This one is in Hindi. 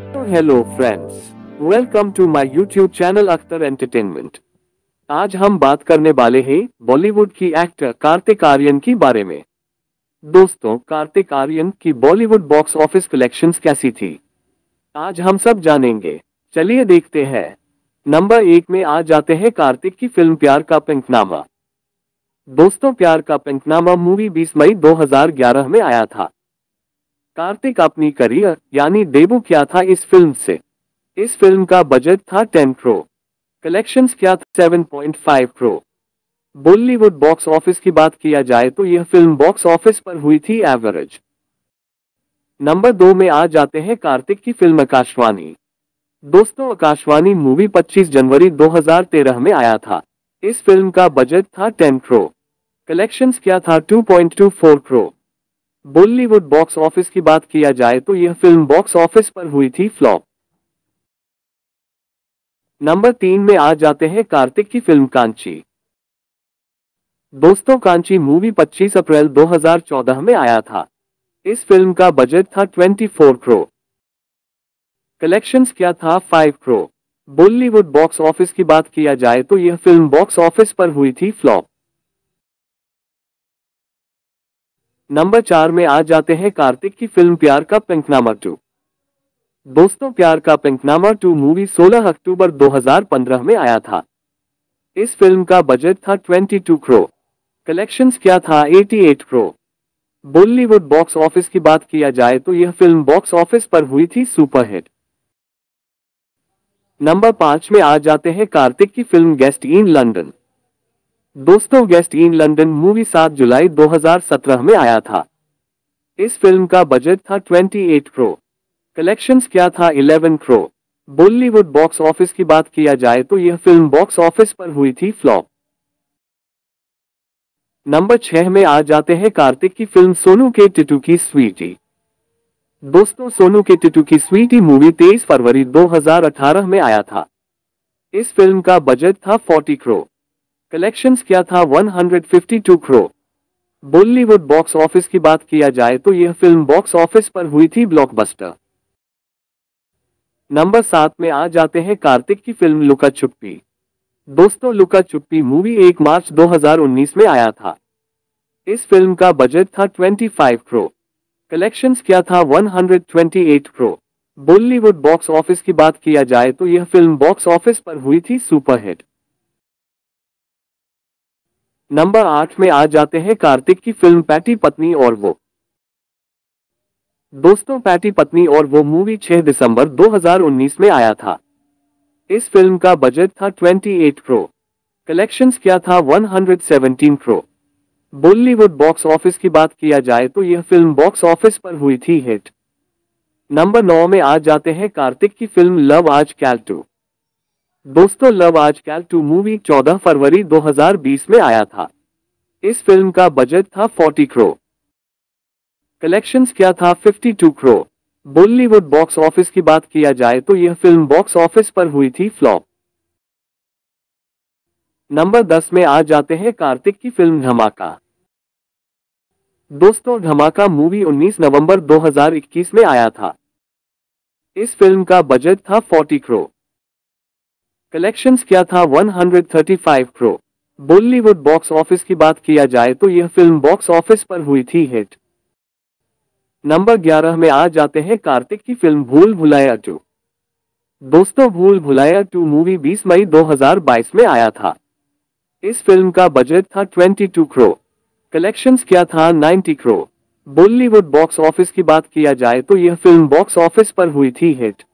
तो hello friends, welcome to my YouTube channel Akhtar entertainment. आज हम बात करने वाले हैं बॉलीवुड की एक्टर कार्तिक आर्यन की बारे में। दोस्तों, कार्तिक आर्यन की बॉलीवुड बॉक्स ऑफिस कलेक्शंस कैसी थी, आज हम सब जानेंगे। चलिए देखते हैं। नंबर 1 में आ जाते हैं कार्तिक की फिल्म प्यार का पंचनामा। दोस्तों, प्यार का पंचनामा मूवी 20 मई 2011 में आया था। कार्तिक अपनी करियर यानी डेब्यू किया था इस फिल्म से। इस फिल्म का बजट था 10 करोड़, कलेक्शंस क्या था 7.5 करोड़। बॉलीवुड बॉक्स ऑफिस की बात किया जाए तो यह फिल्म बॉक्स ऑफिस पर हुई थी एवरेज। नंबर 2 में आ जाते हैं कार्तिक की फिल्म आकाशवाणी। दोस्तों, आकाशवाणी मूवी 25 जनवरी 2013 में आया था। इस फिल्म का बजट था 10 करोड़, कलेक्शंस क्या था 2.24 करोड़। बॉलीवुड बॉक्स ऑफिस की बात किया जाए तो यह फिल्म बॉक्स ऑफिस पर हुई थी फ्लॉप। नंबर 3 में आ जाते हैं कार्तिक की फिल्म कांची। दोस्तों, कांची मूवी 25 अप्रैल 2014 में आया था। इस फिल्म का बजट था 24 करोड़, कलेक्शंस क्या था 5 करोड़। बॉलीवुड बॉक्स ऑफिस की बात किया जाए तो यह फिल्म बॉक्स ऑफिस पर हुई थी फ्लॉप। नंबर 4 में आ जाते हैं कार्तिक की फिल्म प्यार का पंचनामा 2। दोस्तों, प्यार का पंचनामा 2 मूवी 16 अक्टूबर 2015 में आया था। इस फिल्म का बजट था 22 करोड़, कलेक्शंस क्या था 88 करोड़। बॉलीवुड बॉक्स ऑफिस की बात किया जाए तो यह फिल्म बॉक्स ऑफिस पर हुई थी सुपरहिट। नंबर 5 में आ जाते हैं कार्तिक की फिल्म गेस्ट इन लंदन। दोस्तों, गेस्ट इन लंदन मूवी 7 जुलाई 2017 में आया था। इस फिल्म का बजट था 28 करोड़, कलेक्शंस क्या था 11 करोड़। बॉलीवुड बॉक्स ऑफिस की बात किया जाए तो यह फिल्म बॉक्स ऑफिस पर हुई थी फ्लॉप। नंबर 6 में आ जाते हैं कार्तिक की फिल्म सोनू के टिटू की स्वीटी। दोस्तों, सोनू के टिटू की स्वीटी मूवी 23 फरवरी 2018 में आया था। इस फिल्म का बजट था 40 करोड़, कलेक्शंस क्या था 152 करोड़। बॉलीवुड बॉक्स ऑफिस की बात किया जाए तो यह फिल्म बॉक्स ऑफिस पर हुई थी ब्लॉकबस्टर। नंबर 7 में आ जाते हैं कार्तिक की फिल्म लुका छुपी। दोस्तों, लुका छुपी मूवी 1 मार्च 2019 में आया था। इस फिल्म का बजट था 25 करोड़, कलेक्शंस क्या था 128 करोड़। बॉलीवुड बॉक्स ऑफिस की बात किया जाए तो यह फिल्म बॉक्स ऑफिस पर हुई थी सुपरहिट। नंबर 8 में आ जाते हैं कार्तिक की फिल्म पैटी पत्नी और वो। दोस्तों, पैटी पत्नी और वो मूवी 6 दिसंबर 2019 में आया था। इस फिल्म का बजट था 28 करोड़, कलेक्शंस क्या था 117 करोड़। बॉलीवुड बॉक्स ऑफिस की बात किया जाए तो यह फिल्म बॉक्स ऑफिस पर हुई थी हिट। नंबर 9 में आ जाते हैं कार्तिक की फिल्म लव आज कैल 2। दोस्तों, लव आज कैल 2 मूवी 14 फरवरी 2020 में आया था। इस फिल्म का बजट था 40 करोड़, कलेक्शंस क्या था 52 करोड़। बॉलीवुड बॉक्स ऑफिस की बात किया जाए तो यह फिल्म बॉक्स ऑफिस पर हुई थी फ्लॉप। नंबर 10 में आ जाते हैं कार्तिक की फिल्म धमाका। दोस्तों, धमाका मूवी 19 नवंबर 2021 में आया था। इस फिल्म का बजट था 40 करोड़, कलेक्शंस क्या था 135 करोड़। बॉलीवुड बॉक्स ऑफिस की बात किया जाए तो यह फिल्म बॉक्स ऑफिस पर हुई थी हिट। नंबर 11 में आ जाते हैं कार्तिक की फिल्म भूल भुलैया 2। दोस्तों, भूल भुलैया 2 मूवी 20 मई 2022 में आया था। इस फिल्म का बजट था 22 करोड़, कलेक्शंस क्या था 90 करोड़। बॉलीवुड बॉक्स ऑफिस की बात किया जाए तो यह फिल्म बॉक्स ऑफिस पर हुई थी हिट।